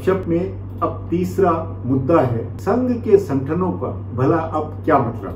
गपशप में अब तीसरा मुद्दा है, संघ के संगठनों का भला अब क्या मतलब।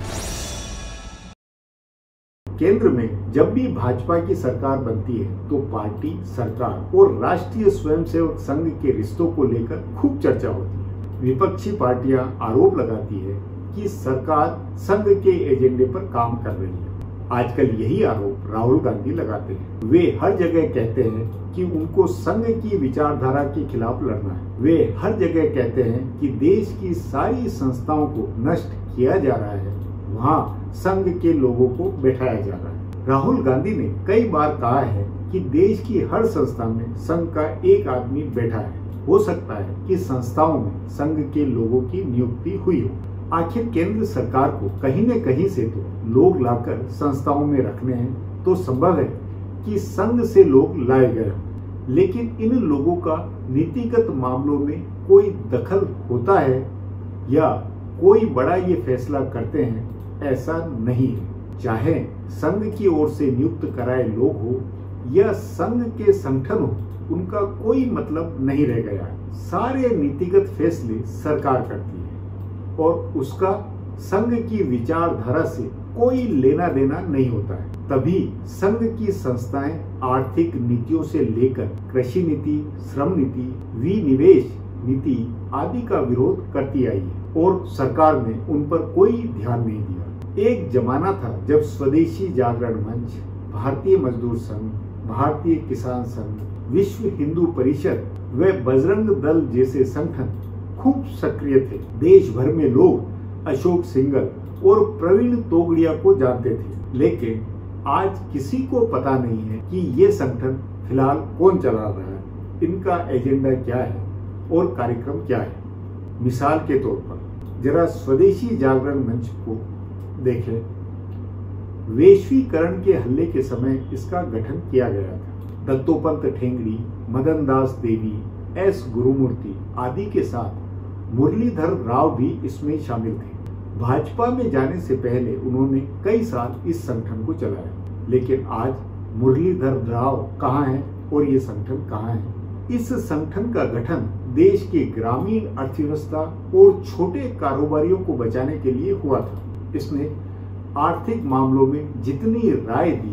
केंद्र में जब भी भाजपा की सरकार बनती है तो पार्टी, सरकार और राष्ट्रीय स्वयंसेवक संघ के रिश्तों को लेकर खूब चर्चा होती है। विपक्षी पार्टियां आरोप लगाती है कि सरकार संघ के एजेंडे पर काम कर रही है। आजकल यही आरोप राहुल गांधी लगाते हैं। वे हर जगह कहते हैं कि उनको संघ की विचारधारा के खिलाफ लड़ना है। वे हर जगह कहते हैं कि देश की सारी संस्थाओं को नष्ट किया जा रहा है, वहाँ संघ के लोगों को बैठाया जा रहा है। राहुल गांधी ने कई बार कहा है कि देश की हर संस्था में संघ का एक आदमी बैठा है। हो सकता है कि संस्थाओं में संघ के लोगों की नियुक्ति हुई हो। आखिर केंद्र सरकार को कहीं न कहीं से तो लोग लाकर संस्थाओं में रखने हैं, तो संभव है कि संघ से लोग लाए गए हों। लेकिन इन लोगों का नीतिगत मामलों में कोई दखल होता है या कोई बड़ा ये फैसला करते हैं, ऐसा नहीं है। चाहे संघ की ओर से नियुक्त कराए लोग हो या संघ के संगठन हो, उनका कोई मतलब नहीं रह गया है। सारे नीतिगत फैसले सरकार करती है और उसका संघ की विचारधारा से कोई लेना देना नहीं होता है। तभी संघ की संस्थाएं आर्थिक नीतियों से लेकर कृषि नीति, श्रम नीति, विनिवेश नीति आदि का विरोध करती आई है और सरकार ने उन पर कोई ध्यान नहीं दिया। एक जमाना था जब स्वदेशी जागरण मंच, भारतीय मजदूर संघ, भारतीय किसान संघ, विश्व हिंदू परिषद व बजरंग दल जैसे संगठन खूब सक्रिय थे। देश भर में लोग अशोक सिंघल और प्रवीण तोगड़िया को जानते थे, लेकिन आज किसी को पता नहीं है कि ये संगठन फिलहाल कौन चला रहा है, इनका एजेंडा क्या है और कार्यक्रम क्या है। मिसाल के तौर पर जरा स्वदेशी जागरण मंच को देखें। वैश्वीकरण के हल्ले के समय इसका गठन किया गया था। दत्तोपंत ठेंगड़ी, मदन दास देवी, एस गुरुमूर्ति आदि के साथ मुरलीधर राव भी इसमें शामिल थे। भाजपा में जाने से पहले उन्होंने कई साल इस संगठन को चलाया, लेकिन आज मुरलीधर राव कहाँ हैं और ये संगठन कहाँ है। इस संगठन का गठन देश के ग्रामीण अर्थव्यवस्था और छोटे कारोबारियों को बचाने के लिए हुआ था। इसने आर्थिक मामलों में जितनी राय दी,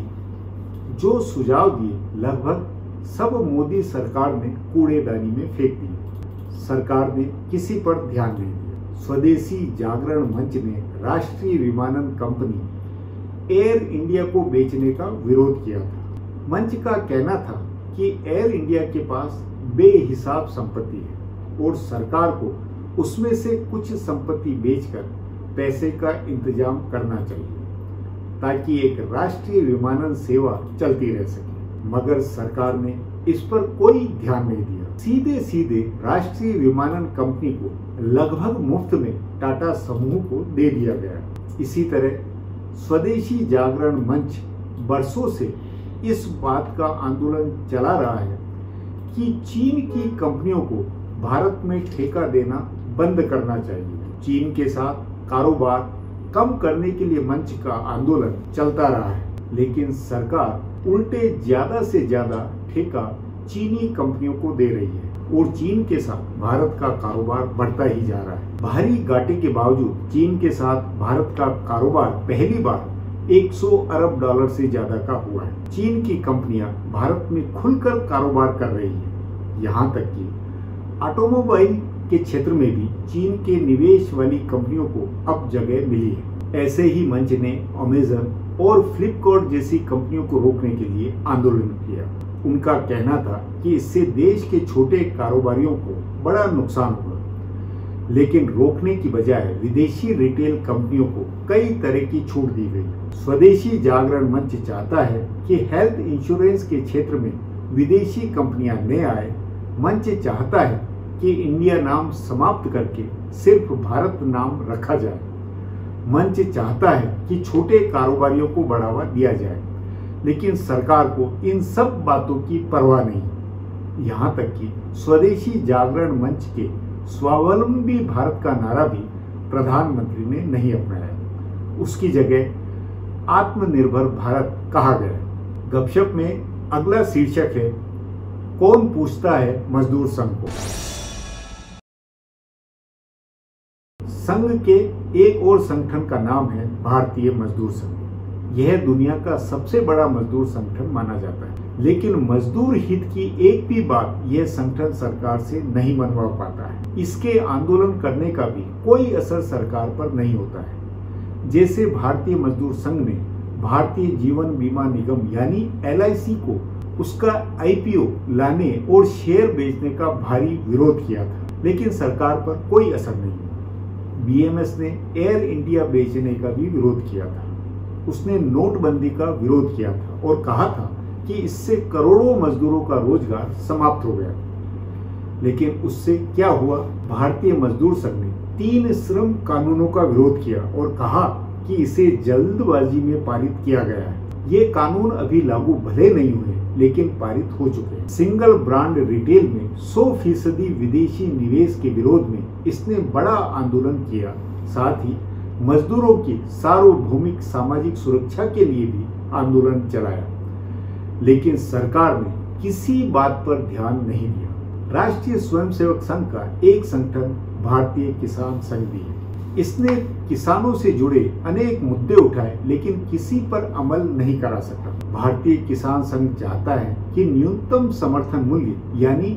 जो सुझाव दिए, लगभग सब मोदी सरकार ने कूड़ेदानी में फेंक दिए। सरकार ने किसी पर ध्यान नहीं दिया। स्वदेशी जागरण मंच ने राष्ट्रीय विमानन कंपनी एयर इंडिया को बेचने का विरोध किया था। मंच का कहना था कि एयर इंडिया के पास बेहिसाब संपत्ति है और सरकार को उसमें से कुछ संपत्ति बेचकर पैसे का इंतजाम करना चाहिए ताकि एक राष्ट्रीय विमानन सेवा चलती रह सके। मगर सरकार ने इस पर कोई ध्यान नहीं दिया। सीधे सीधे राष्ट्रीय विमानन कंपनी को लगभग मुफ्त में टाटा समूह को दे दिया गया। इसी तरह स्वदेशी जागरण मंच बरसों से इस बात का आंदोलन चला रहा है कि चीन की कंपनियों को भारत में ठेका देना बंद करना चाहिए। चीन के साथ कारोबार कम करने के लिए मंच का आंदोलन चलता रहा है, लेकिन सरकार उल्टे ज्यादा से ज्यादा ठेका चीनी कंपनियों को दे रही है और चीन के साथ भारत का कारोबार बढ़ता ही जा रहा है। बाहरी घाटे के बावजूद चीन के साथ भारत का कारोबार पहली बार 100 अरब डॉलर से ज्यादा का हुआ है। चीन की कंपनियां भारत में खुलकर कारोबार कर रही है। यहाँ तक कि ऑटोमोबाइल के क्षेत्र में भी चीन के निवेश वाली कंपनियों को अब जगह मिली है। ऐसे ही मंच ने अमेजन और फ्लिपकार्ट जैसी कंपनियों को रोकने के लिए आंदोलन किया। उनका कहना था कि इससे देश के छोटे कारोबारियों को बड़ा नुकसान होगा, लेकिन रोकने की बजाय विदेशी रिटेल कंपनियों को कई तरह की छूट दी गई। स्वदेशी जागरण मंच चाहता है कि हेल्थ इंश्योरेंस के क्षेत्र में विदेशी कंपनियां न आए। मंच चाहता है कि इंडिया नाम समाप्त करके सिर्फ भारत नाम रखा जाए। मंच चाहता है कि छोटे कारोबारियों को बढ़ावा दिया जाए, लेकिन सरकार को इन सब बातों की परवाह नहीं। यहाँ तक कि स्वदेशी जागरण मंच के स्वावलंबी भारत का नारा भी प्रधानमंत्री ने नहीं अपनाया। उसकी जगह आत्मनिर्भर भारत कहा गया। गपशप में अगला शीर्षक है, कौन पूछता है मजदूर संघ को। संघ के एक और संगठन का नाम है भारतीय मजदूर संघ। यह दुनिया का सबसे बड़ा मजदूर संगठन माना जाता है, लेकिन मजदूर हित की एक भी बात यह संगठन सरकार से नहीं मनवा पाता है। इसके आंदोलन करने का भी कोई असर सरकार पर नहीं होता है। जैसे भारतीय मजदूर संघ ने भारतीय जीवन बीमा निगम यानी LIC को उसका IPO लाने और शेयर बेचने का भारी विरोध किया था, लेकिन सरकार पर कोई असर नहीं हुआ। BMS ने एयर इंडिया बेचने का भी विरोध किया था। उसने नोटबंदी का विरोध किया था और कहा था कि इससे करोड़ों मजदूरों का रोजगार समाप्त हो गया। लेकिन उससे क्या हुआ? भारतीय मजदूर संघ ने 3 श्रम कानूनों का विरोध किया और कहा कि इसे जल्दबाजी में पारित किया गया है। ये कानून अभी लागू भले नहीं हुए, लेकिन पारित हो चुके हैं। सिंगल ब्रांड रिटेल में 100% विदेशी निवेश के विरोध में इसने बड़ा आंदोलन किया। साथ ही मजदूरों की सार्वभौमिक सामाजिक सुरक्षा के लिए भी आंदोलन चलाया, लेकिन सरकार ने किसी बात पर ध्यान नहीं दिया। राष्ट्रीय स्वयंसेवक संघ का एक संगठन भारतीय किसान संघ भी है। इसने किसानों से जुड़े अनेक मुद्दे उठाए, लेकिन किसी पर अमल नहीं करा सका। भारतीय किसान संघ चाहता है कि न्यूनतम समर्थन मूल्य यानी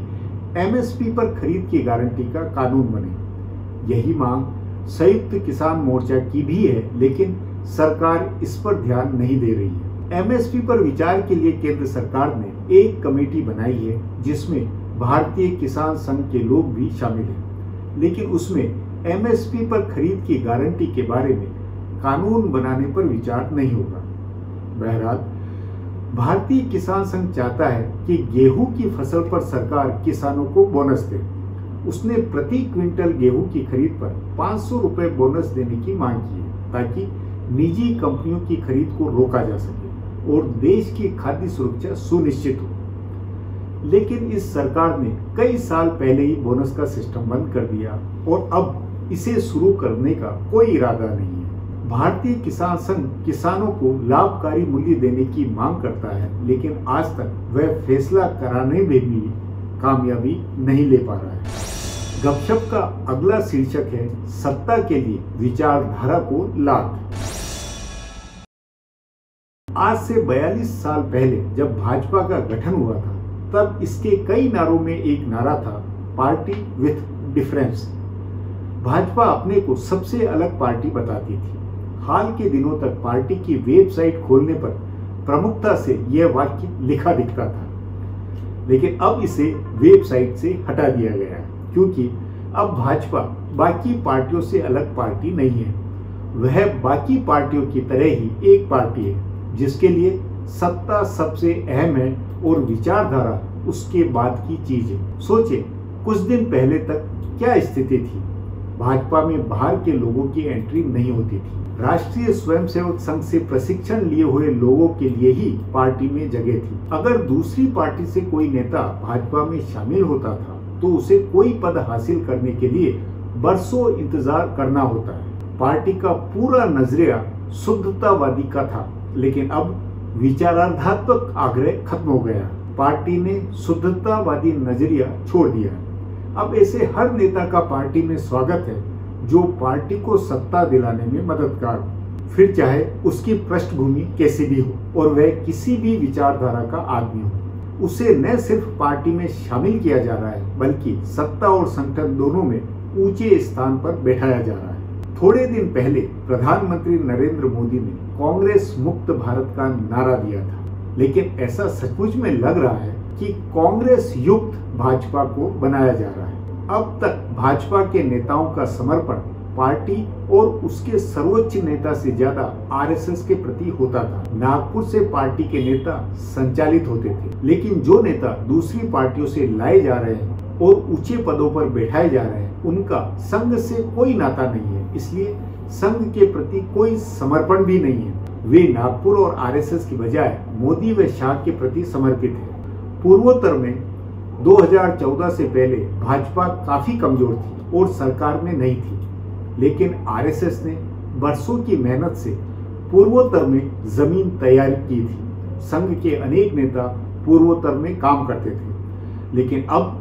MSP पर खरीद की गारंटी का कानून बने। यही मांग संयुक्त किसान मोर्चा की भी है, लेकिन सरकार इस पर ध्यान नहीं दे रही है। MSP पर विचार के लिए केंद्र सरकार ने एक कमेटी बनाई है, जिसमें भारतीय किसान संघ के लोग भी शामिल हैं, लेकिन उसमें MSP पर खरीद की गारंटी के बारे में कानून बनाने पर विचार नहीं होगा। बहरहाल भारतीय किसान संघ चाहता है कि गेहूं की फसल पर सरकार किसानों को बोनस दे। उसने प्रति क्विंटल गेहूं की खरीद पर 500 रुपए बोनस देने की मांग की है, ताकि निजी कंपनियों की खरीद को रोका जा सके और देश की खाद्य सुरक्षा सुनिश्चित हो। लेकिन इस सरकार ने कई साल पहले ही बोनस का सिस्टम बंद कर दिया और अब इसे शुरू करने का कोई इरादा नहीं है। भारतीय किसान संघ किसानों को लाभकारी मूल्य देने की मांग करता है, लेकिन आज तक वह फैसला कराने में भी कामयाबी नहीं ले पा रहा है। गपशप का अगला शीर्षक है सत्ता के लिए विचारधारा को लात। आज से 42 साल पहले जब भाजपा का गठन हुआ था, तब इसके कई नारों में एक नारा था, पार्टी विथ डिफरेंस। भाजपा अपने को सबसे अलग पार्टी बताती थी। हाल के दिनों तक पार्टी की वेबसाइट खोलने पर प्रमुखता से यह वाक्य लिखा दिखता था, लेकिन अब इसे वेबसाइट से हटा दिया गया है, क्योंकि अब भाजपा बाकी पार्टियों से अलग पार्टी नहीं है। वह बाकी पार्टियों की तरह ही एक पार्टी है, जिसके लिए सत्ता सबसे अहम है और विचारधारा उसके बाद की चीज है। सोचे, कुछ दिन पहले तक क्या स्थिति थी? भाजपा में बाहर के लोगों की एंट्री नहीं होती थी। राष्ट्रीय स्वयंसेवक संघ से प्रशिक्षण लिए हुए लोगों के लिए ही पार्टी में जगह थी। अगर दूसरी पार्टी से कोई नेता भाजपा में शामिल होता था, तो उसे कोई पद हासिल करने के लिए बरसों इंतजार करना होता है। पार्टी का पूरा नजरिया शुद्धतावादी का था, लेकिन अब विचारात्मक आग्रह खत्म हो गया। पार्टी ने शुद्धतावादी नजरिया छोड़ दिया। अब ऐसे हर नेता का पार्टी में स्वागत है जो पार्टी को सत्ता दिलाने में मददगार हो, फिर चाहे उसकी पृष्ठभूमि कैसी भी हो और वह किसी भी विचारधारा का आदमी हो। उसे न सिर्फ पार्टी में शामिल किया जा रहा है, बल्कि सत्ता और संगठन दोनों में ऊंचे स्थान पर बैठाया जा रहा है। थोड़े दिन पहले प्रधानमंत्री नरेंद्र मोदी ने कांग्रेस मुक्त भारत का नारा दिया था, लेकिन ऐसा सचमुच में लग रहा है कि कांग्रेस युक्त भाजपा को बनाया जा रहा है। अब तक भाजपा के नेताओं का समर्पण पार्टी और उसके सर्वोच्च नेता से ज्यादा RSS के प्रति होता था। नागपुर से पार्टी के नेता संचालित होते थे, लेकिन जो नेता दूसरी पार्टियों से लाए जा रहे हैं और ऊंचे पदों पर बैठाए जा रहे हैं, उनका संघ से कोई नाता नहीं है, इसलिए संघ के प्रति कोई समर्पण भी नहीं है। वे नागपुर और RSS की बजाय मोदी व शाह के प्रति समर्पित है। पूर्वोत्तर में 2014 से पहले भाजपा काफी कमजोर थी और सरकार में नहीं थी, लेकिन RSS ने बरसों की मेहनत से पूर्वोत्तर में जमीन तैयार की थी। संघ के अनेक नेता पूर्वोत्तर में काम करते थे, लेकिन अब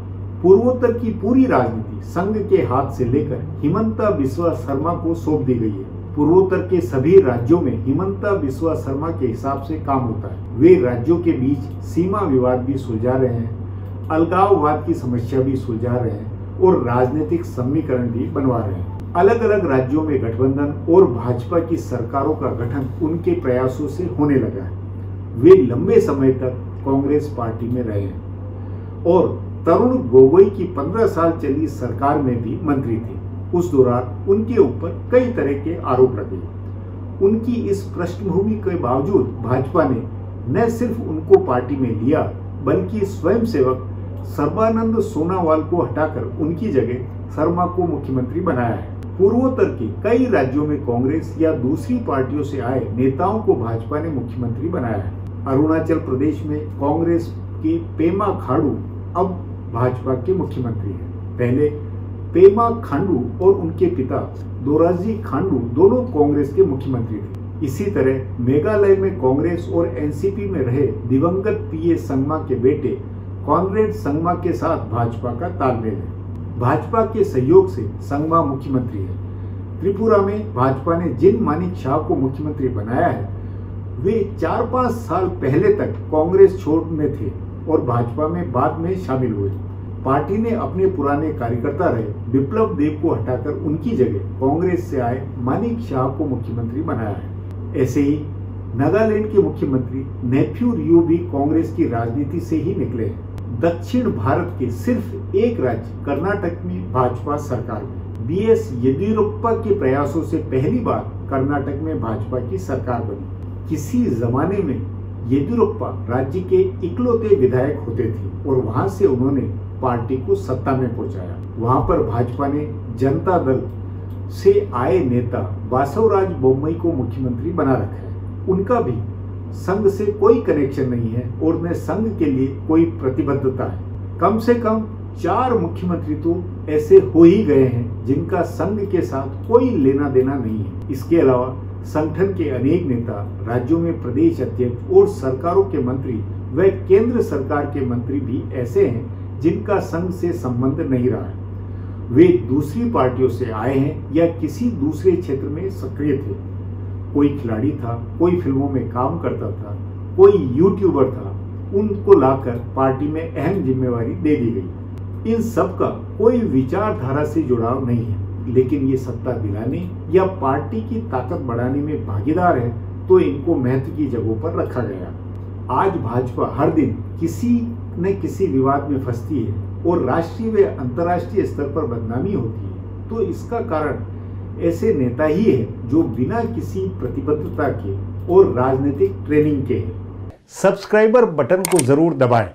पूर्वोत्तर की पूरी राजनीति संघ के हाथ से लेकर हिमंता बिस्वा शर्मा को सौंप दी गई है। पूर्वोत्तर के सभी राज्यों में हिमंता बिस्वा शर्मा के हिसाब से काम होता है। वे राज्यों के बीच सीमा विवाद भी सुलझा रहे हैं, अलगाववाद की समस्या भी सुलझा रहे हैं और राजनीतिक समीकरण भी बनवा रहे हैं। अलग अलग राज्यों में गठबंधन और भाजपा की सरकारों का गठन उनके प्रयासों से होने लगा है। वे लंबे समय तक कांग्रेस पार्टी में रहे हैं और तरुण गोगोई की 15 साल चली सरकार में भी मंत्री थे। उस दौरान उनके ऊपर कई तरह के आरोप लगे। उनकी इस पृष्ठभूमि के बावजूद भाजपा ने न सिर्फ उनको पार्टी में लिया बल्कि स्वयंसेवक सर्बानंद सोनोवाल को हटाकर उनकी जगह शर्मा को मुख्यमंत्री बनाया है। पूर्वोत्तर के कई राज्यों में कांग्रेस या दूसरी पार्टियों से आए नेताओं को भाजपा ने मुख्यमंत्री बनाया है। अरुणाचल प्रदेश में कांग्रेस के पेमा खांडू अब भाजपा के मुख्यमंत्री हैं। पहले पेमा खांडू और उनके पिता दोराजी खांडू दोनों कांग्रेस के मुख्यमंत्री थे। इसी तरह मेघालय में कांग्रेस और एनसीपी में रहे दिवंगत पीए संगमा के बेटे कॉनरेड संगमा के साथ भाजपा का तालमेल है। भाजपा के सहयोग से संगमा मुख्यमंत्री है। त्रिपुरा में भाजपा ने जिन मानिक शाह को मुख्यमंत्री बनाया है वे 4-5 साल पहले तक कांग्रेस छोड़ में थे और भाजपा में बाद में शामिल हुए। पार्टी ने अपने पुराने कार्यकर्ता रहे विप्लव देव को हटाकर उनकी जगह कांग्रेस से आए मानिक शाह को मुख्यमंत्री बनाया है। ऐसे ही नागालैंड के मुख्यमंत्री नेफ्यू रियो भी कांग्रेस की राजनीति से ही निकले हैं। दक्षिण भारत के सिर्फ एक राज्य कर्नाटक में भाजपा सरकार में बीएस येदियुरप्पा के प्रयासों से पहली बार कर्नाटक में भाजपा की सरकार बनी। किसी जमाने में येदियुरप्पा राज्य के इकलौते विधायक होते थे और वहां से उन्होंने पार्टी को सत्ता में पहुंचाया। वहां पर भाजपा ने जनता दल से आए नेता बासवराज बोम्मई को मुख्यमंत्री बना रखा है। उनका भी संघ से कोई कनेक्शन नहीं है और न संघ के लिए कोई प्रतिबद्धता है। कम से कम 4 मुख्यमंत्री तो ऐसे हो ही गए हैं जिनका संघ के साथ कोई लेना देना नहीं है। इसके अलावा संगठन के अनेक नेता, राज्यों में प्रदेश अध्यक्ष और सरकारों के मंत्री व केंद्र सरकार के मंत्री भी ऐसे हैं जिनका संघ से संबंध नहीं रहा है। वे दूसरी पार्टियों से आए हैं या किसी दूसरे क्षेत्र में सक्रिय थे। कोई खिलाड़ी था, कोई फिल्मों में काम करता था, कोई यूट्यूबर था, उनको लाकर पार्टी में अहम जिम्मेवारी दे दी गई। इन सब का कोई विचारधारा से जुड़ाव नहीं है, लेकिन ये सत्ता दिलाने या पार्टी की ताकत बढ़ाने में भागीदार है तो इनको महत्व की जगहों पर रखा गया। आज भाजपा हर दिन किसी न किसी विवाद में फंसती है और राष्ट्रीय व अंतर्राष्ट्रीय स्तर पर बदनामी होती है, तो इसका कारण ऐसे नेता ही है जो बिना किसी प्रतिबद्धता के और राजनीतिक ट्रेनिंग के हैं। सब्सक्राइबर बटन को जरूर दबाएं,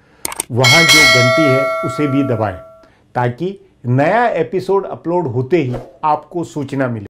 वहां जो घंटी है उसे भी दबाएं ताकि नया एपिसोड अपलोड होते ही आपको सूचना मिले।